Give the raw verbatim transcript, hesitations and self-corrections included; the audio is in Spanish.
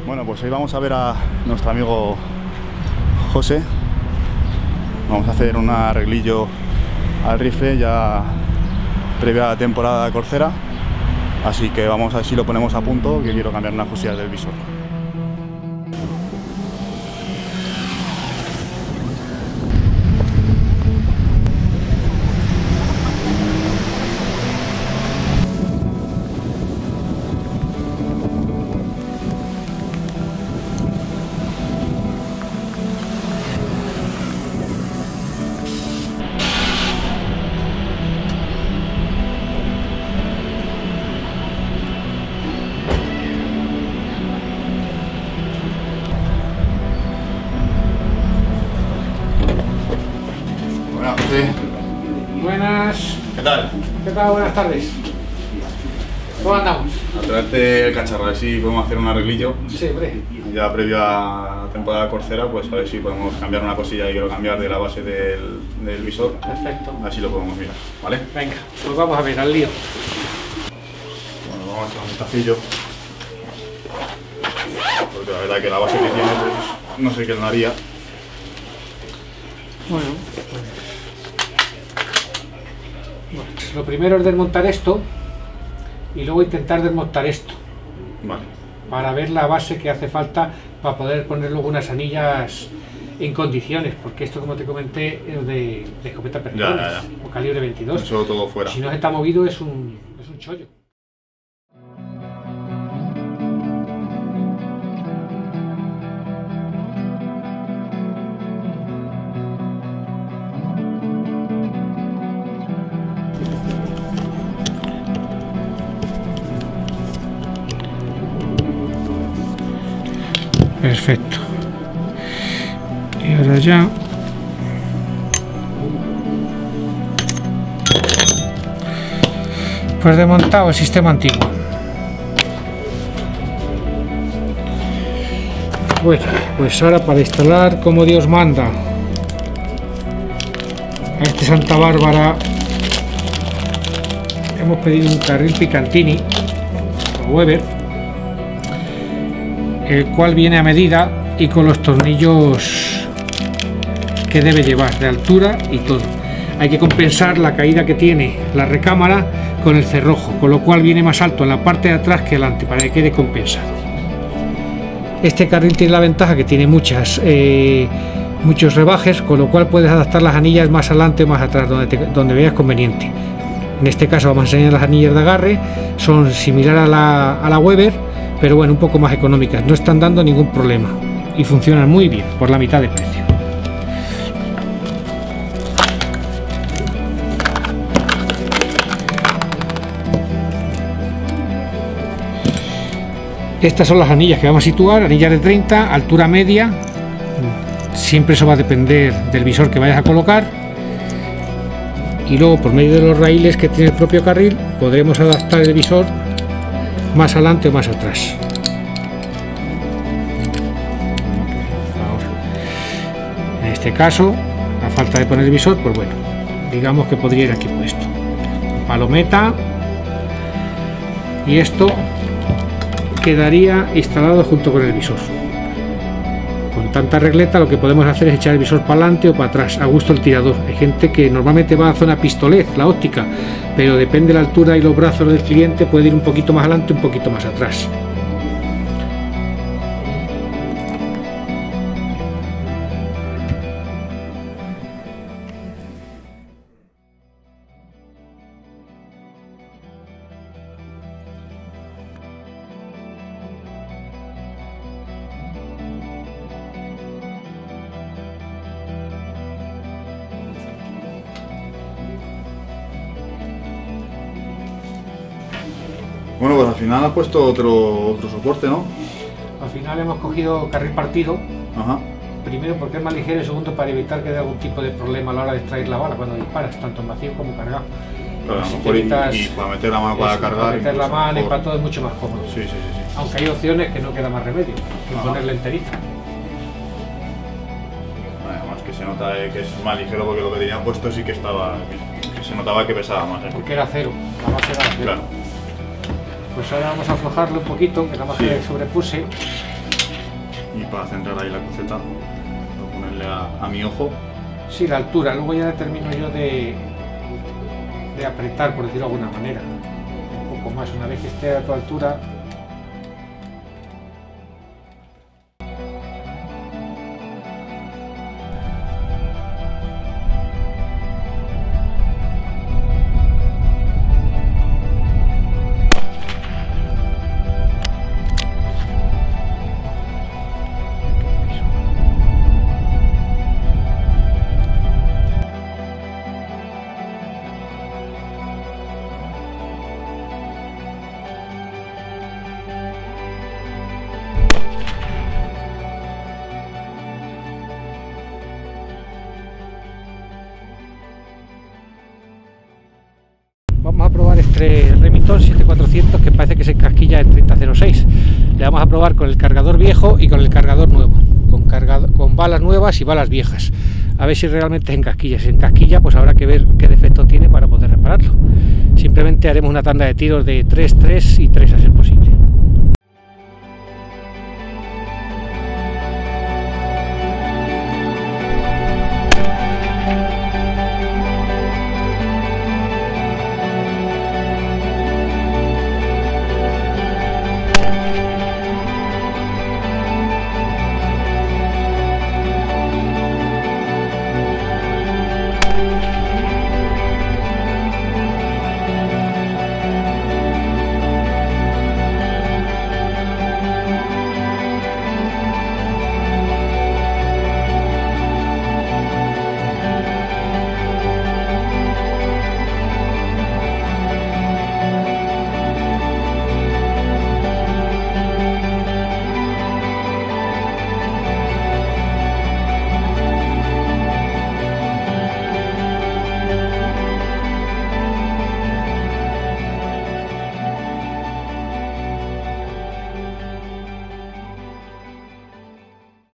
Bueno, pues hoy vamos a ver a nuestro amigo José. Vamos a hacer un arreglillo al rifle ya previa a la temporada corcera. Así que vamos a ver si lo ponemos a punto, que quiero cambiar unas cosillas del visor. Sí. Buenas. ¿Qué tal? ¿Qué tal? Buenas tardes. ¿Cómo andamos? A traerte el cacharro, a ver si podemos hacer un arreglillo. Sí, hombre. Ya previo a la temporada corcera, pues a ver si podemos cambiar una cosilla que quiero cambiar de la base del, del visor. Perfecto. A ver si lo podemos mirar, ¿vale? Venga, pues vamos a ver, al lío. Bueno, vamos a echar un vistacillo. Porque la verdad que la base que tiene, pues no sé qué le daría. Bueno, pues... bueno, pues lo primero es desmontar esto y luego intentar desmontar esto. Vale. Para ver la base que hace falta para poder poner luego unas anillas en condiciones, porque esto, como te comenté, es de, de escopeta perdigones, Ya, ya, ya. o calibre veintidós. Eso todo fuera. Si no se está movido es un, es un chollo. Perfecto. Y ahora ya pues desmontado el sistema antiguo. Bueno, pues ahora para instalar como Dios manda a este Santa Bárbara hemos pedido un carril Picantini Weber, el cual viene a medida y con los tornillos que debe llevar de altura y todo. Hay que compensar la caída que tiene la recámara con el cerrojo, con lo cual viene más alto en la parte de atrás que delante para que quede compensado. Este carril tiene la ventaja que tiene muchas eh, muchos rebajes, con lo cual puedes adaptar las anillas más adelante o más atrás donde, te, donde veas conveniente. En este caso vamos a enseñar las anillas de agarre, son similares a la, a la Weber, pero bueno, un poco más económicas, no están dando ningún problema y funcionan muy bien por la mitad de precio. Estas son las anillas que vamos a situar, anillas de treinta, altura media, siempre eso va a depender del visor que vayas a colocar, y luego por medio de los raíles que tiene el propio carril podremos adaptar el visor más adelante o más atrás. En este caso, a falta de poner el visor, pues bueno, digamos que podría ir aquí puesto. Palometa, y esto quedaría instalado junto con el visor. Con tanta regleta lo que podemos hacer es echar el visor para adelante o para atrás, a gusto el tirador. Hay gente que normalmente va a zona pistolet, la óptica, pero depende de la altura y los brazos del cliente, puede ir un poquito más adelante, un poquito más atrás. Bueno, pues al final has puesto otro, otro soporte, ¿no? Al final hemos cogido carril partido. Ajá. Primero porque es más ligero y segundo para evitar que dé algún tipo de problema a la hora de extraer la bala cuando disparas, tanto en vacío como cargado. Claro, a lo mejor y, y para meter la mano para eso, cargar. Para meter la mano mejor. y para todo es mucho más cómodo. Sí, sí, sí, sí. Aunque hay opciones que no queda más remedio que Ajá. ponerla enterita. Además que se nota eh, que es más ligero porque lo que tenía puesto sí que estaba, que se notaba que pesaba más. ¿eh? Porque era cero, la base era cero. Claro. Pues ahora vamos a aflojarlo un poquito, que nada más Sí. que sobrepuse. y para centrar ahí la cruceta, voy a ponerle a, a mi ojo. Sí, la altura, luego ya termino yo de, de apretar, por decirlo de alguna manera. Un poco más, una vez que esté a tu altura. Vamos a probar este Remington siete cuatrocientos que parece que se encasquilla en treinta cero seis. Le vamos a probar con el cargador viejo y con el cargador nuevo, con, cargador, con balas nuevas y balas viejas, a ver si realmente se encasquilla. Si se encasquilla, pues habrá que ver qué defecto tiene para poder repararlo. Simplemente haremos una tanda de tiros de tres, tres y tres a ser posible.